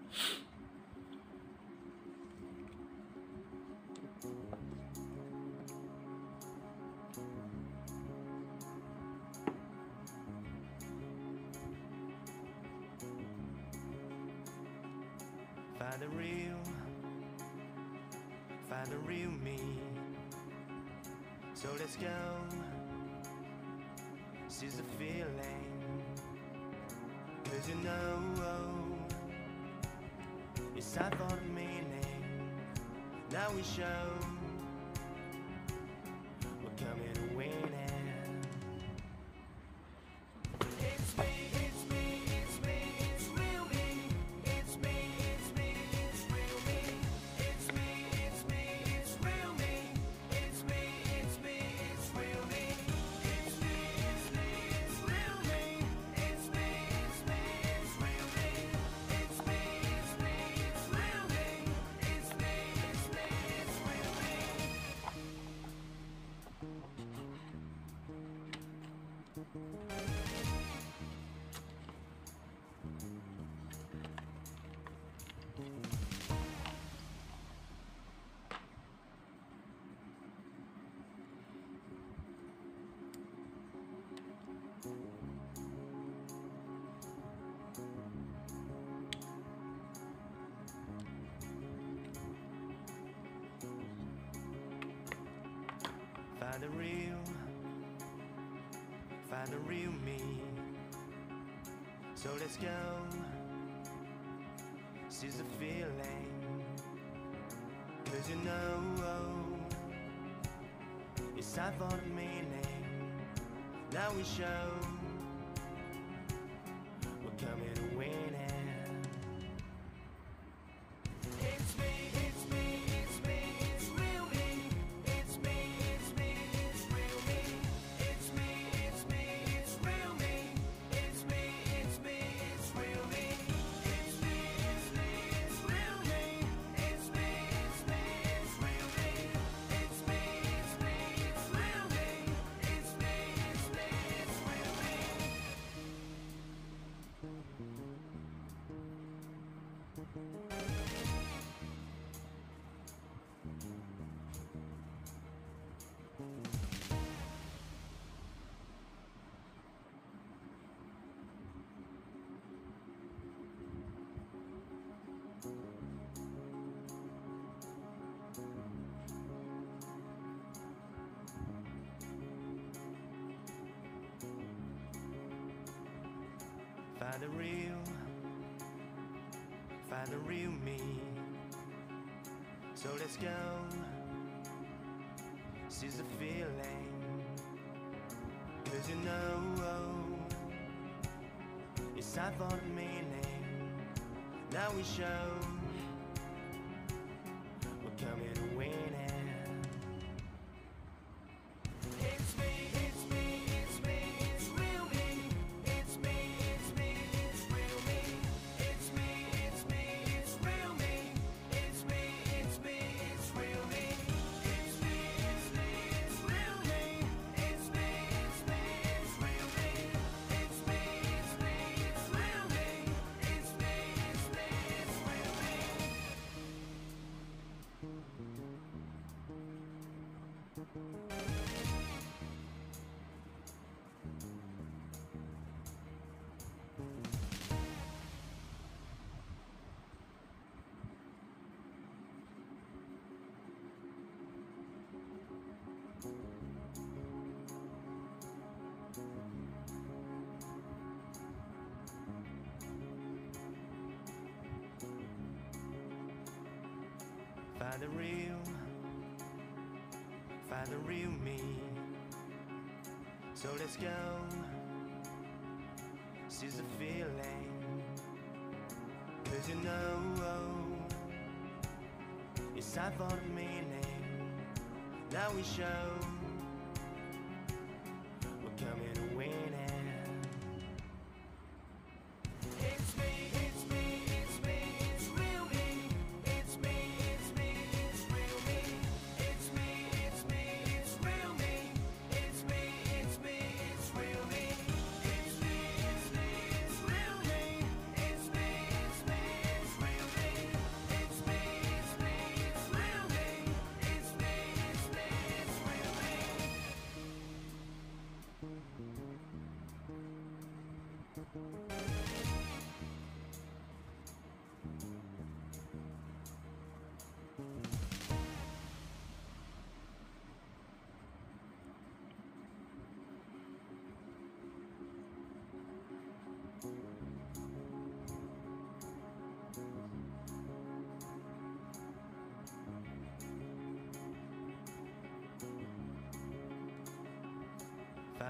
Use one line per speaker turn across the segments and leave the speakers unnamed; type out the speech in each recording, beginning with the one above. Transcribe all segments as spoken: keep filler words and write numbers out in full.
Find the real, find the real me. So let's go, seize the feeling. Cause you know, it's our thought of meaning. Now we show, we're coming to win it. Find the real, find the real me. So let's go, seize the feeling. Cause you know, it's our thought of meaning. Now we show, we're coming to win it. Find the real, find the real me. So let's go, seize the feeling. Cause you know, it's our thought of meaning. Now we show, we're coming to win it. Find the real, find the real me. So let's go, seize the feeling. Cause you know, it's our thought of meaning. Now we show, we're coming to win it.
It's me, it's me, it's real me. It's me, it's me, it's real me.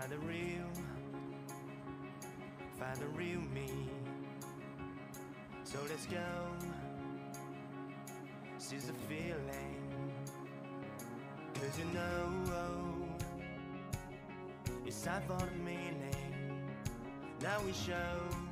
find the real, find the real me. So let's go, seize the feeling. Cause you know, it's time for the meaning. Now we show